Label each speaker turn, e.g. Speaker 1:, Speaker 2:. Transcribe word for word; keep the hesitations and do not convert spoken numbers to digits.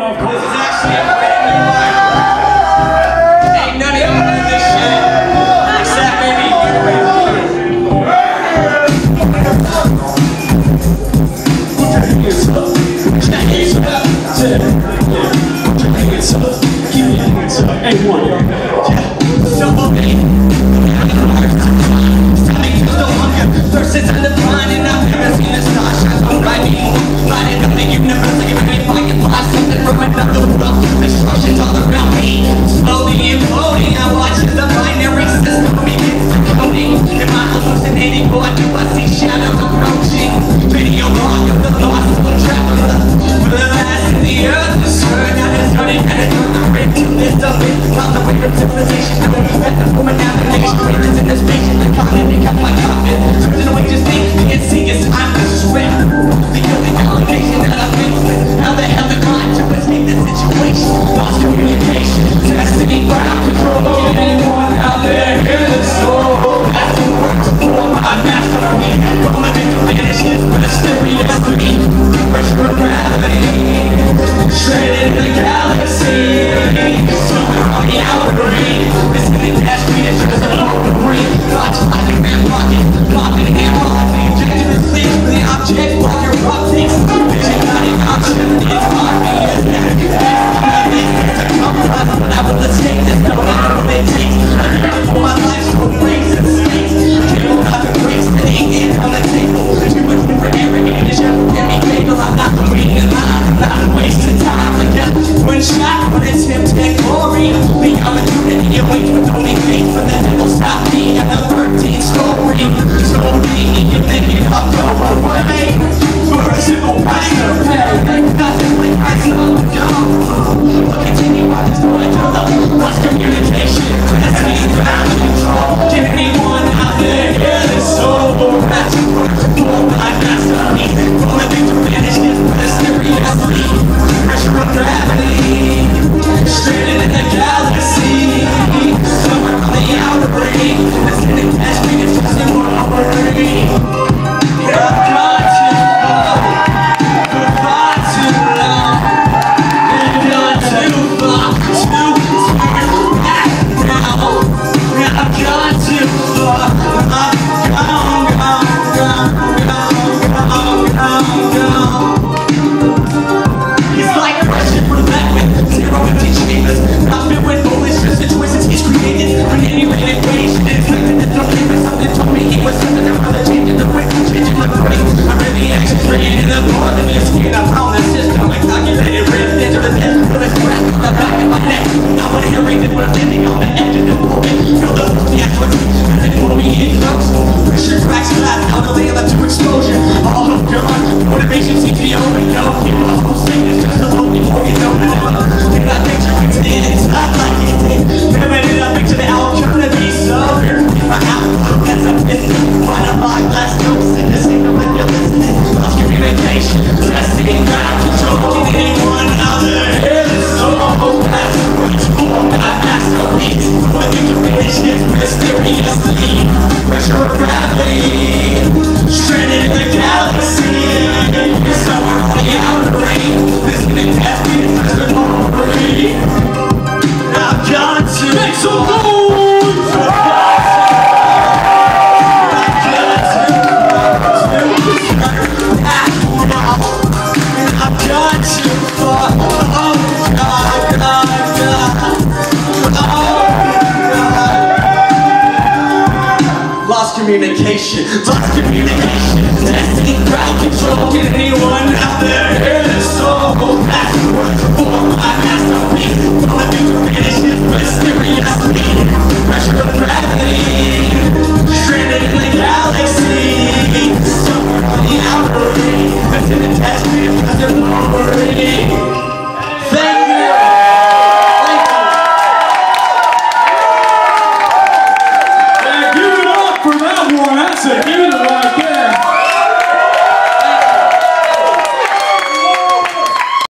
Speaker 1: of course.
Speaker 2: This is actually a brand new one. Ain't none of y'all heard this shit. Except maybe you right here. Put your hands up. Put your hands up. Put your hands up. Keep your hands up. Hey, one. Yeah. So, First it's undefined and I've never seen a star shine so bright before. Lighting up the universe like every day I can fly something from another world. Destruction's all around me. Slowly imploding, I watch as the binary system begins to coding. Am I hallucinating or do I see shadows approaching? Video log of the lost soul traveler. For the last of the earth is heard, now it's hurting and it's on the rim to this of it. On the way from civilization, I'm going to bet the woman navigation. Raiders in this patient, the continent, got my coffin. Away just think you can see it's time to swim. The only validation that I've been with. How the hell did I to escape this situation? Lost communication, destiny, ground control. Can anyone out there hear this soul? That's the work for my mastery. From living to vanishes, but it's still reality. Pressure of gravity, straight into the galaxy. Somewhere on the outer ring. This is the dash me, it's just a long ring. God's lightning man rocket, blocking him. Objective is clear, the object while your optics. Vision not an option, it's hard me as that. It's a compromise, but I will escape this. No matter what it takes. I'm here for my life, so raise and stakes. Kill out the grace, sitting in on the table. Too much for arrogant, it's just give me cable. I'm not the reading line, I'm not wasting time. Again, one shot, but it's him to get glory. The opportunity awaits, but don't be fake for the devil. Stop me at the thirteenth story. Slowly. You think it up, go away. For a simple price to pay. Nothing like I slow down. Continue on this point to the lost communication. Let's be ground control. Can anyone out there hear this soul? That's for my mastery. For living to vanish this mysteriously. Pressure of gravity. Straight into the galaxy. Somewhere on the outer ring. That's getting past me, it's just a worry. Communication, lost communication, destiny, ground control. Can anyone out there hear this soul? Backward for my masterpiece. All I do to finish is mysteriously. Pressure of gravity.